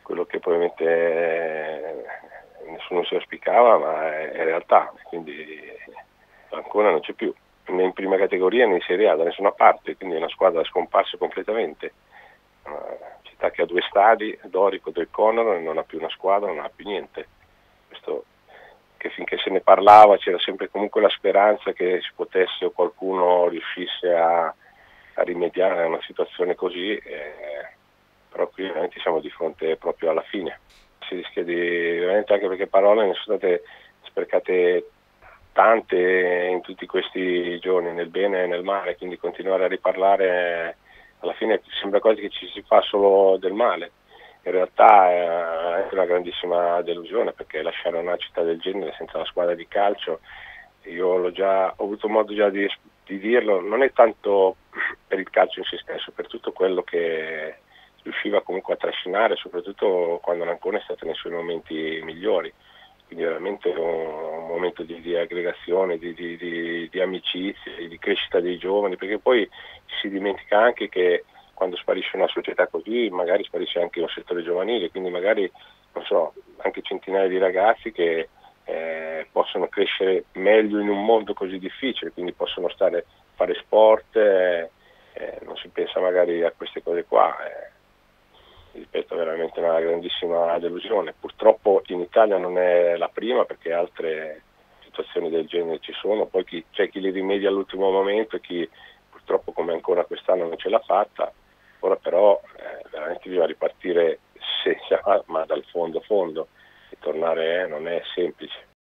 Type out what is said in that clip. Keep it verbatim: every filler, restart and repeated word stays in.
quello che probabilmente eh, nessuno si auspicava, ma è, è realtà, quindi Ancona non c'è più, né in prima categoria né in Serie A da nessuna parte, quindi è una squadra scomparsa completamente, una città che ha due stadi, Dorico del Conaro, e non ha più una squadra, non ha più niente. Questo, che finché se ne parlava c'era sempre comunque la speranza che si potesse o qualcuno riuscisse a, a rimediare a una situazione così, eh, però qui veramente siamo di fronte proprio alla fine. Si rischia di, veramente, anche perché parole ne sono state sprecate tante in tutti questi giorni, nel bene e nel male, quindi continuare a riparlare alla fine sembra quasi che ci si fa solo del male. In realtà è anche una grandissima delusione, perché lasciare una città del genere senza una squadra di calcio, io l'ho già ho avuto modo già di, di dirlo, non è tanto per il calcio in se stesso, per tutto quello che riusciva comunque a trascinare, soprattutto quando l'Ancona è stata nei suoi momenti migliori. Quindi veramente un, un momento di, di aggregazione, di, di, di, di amicizia, di crescita dei giovani, perché poi si dimentica anche che quando sparisce una società così magari sparisce anche un settore giovanile, quindi magari, non so, anche centinaia di ragazzi che eh, possono crescere meglio in un mondo così difficile, quindi possono stare, fare sport, eh, eh, non si pensa magari a queste cose qua. Eh. Ripeto, veramente una grandissima delusione. Purtroppo in Italia non è la prima, perché altre situazioni del genere ci sono, poi chi, c'è chi li rimedia all'ultimo momento e chi purtroppo, come ancora quest'anno, non ce l'ha fatta. Ora però eh, veramente bisogna ripartire, se, ma dal fondo fondo, e tornare eh, non è semplice.